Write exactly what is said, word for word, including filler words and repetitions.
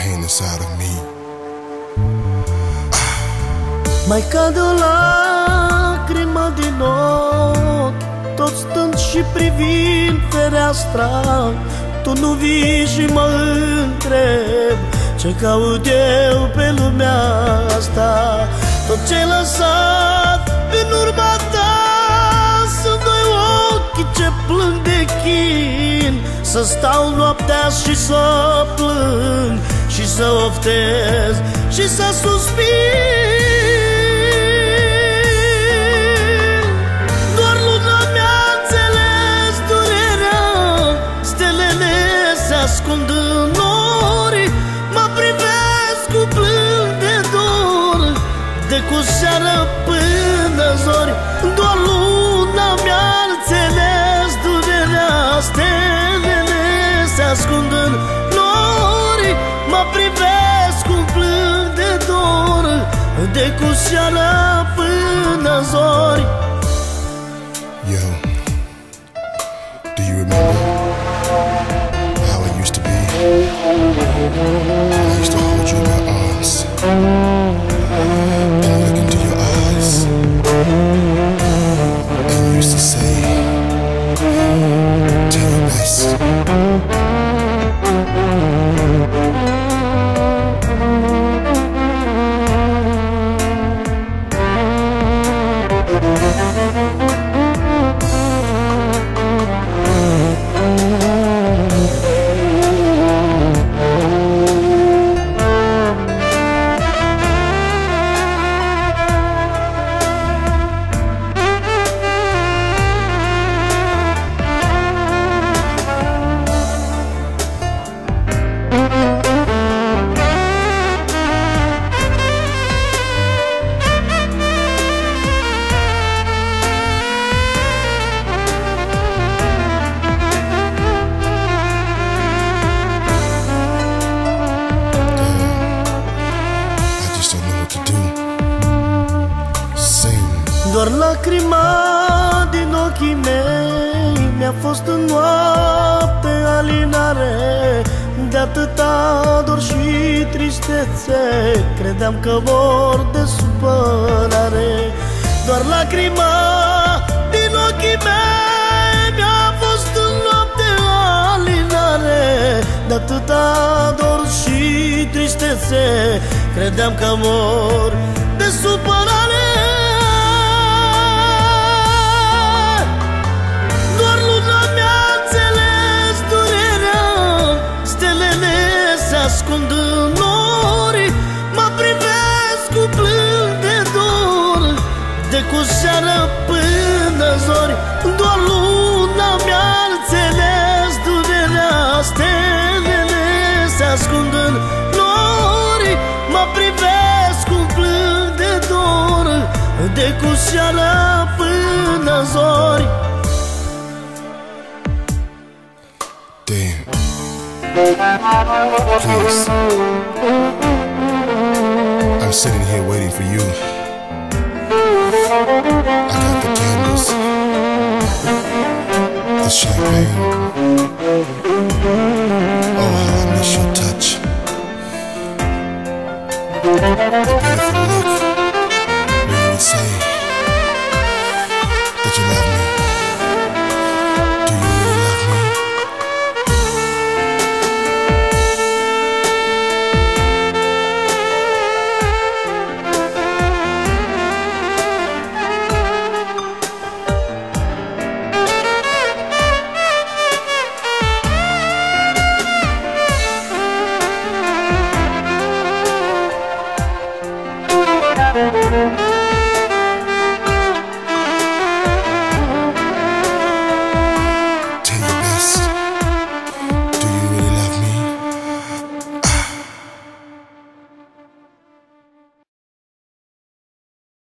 pain inside of me. Mai cade o lacrimă din ochi, tot stând și privind fereastra. Tu nu vii și mă întreb ce caut eu pe lumea asta. Tot ce-ai lăsat în urma ta sunt doi ochi ce plâng de chin. Să stau noaptea și să plâng și să oftez și să suspin. Doar luna mi-a înțeles durerea, stelele se ascund în nori. Mă privesc cu plând de dor, de cu seară până zori. Doar luna mi-a înțeles durerea, stelele se ascund în nori. Mă privesc cu plând de dor, de cu seară până zori. Yo, do you remember how it used to be? I used to hold you in my arms and look into your eyes, and you used to say, "Do your best." Doar lacrima din ochii mei mi-a fost în noapte alinare. De atâta dor și tristețe credeam că vor de supărare. Doar lacrima din ochii mei mi-a fost în noapte alinare. De atâta dor și tristețe credeam că mor de supărare. Ascund în nori, mă privesc cu plând de dor, de cu seară până zori. Doar luna mi-a înțeles durerea, stelele se ascund în nori. Mă privesc cu plând de dor, de cu seară până zori. Damn. Please, I'm sitting here waiting for you. I got the candles, the champagne. Oh, how I miss your touch.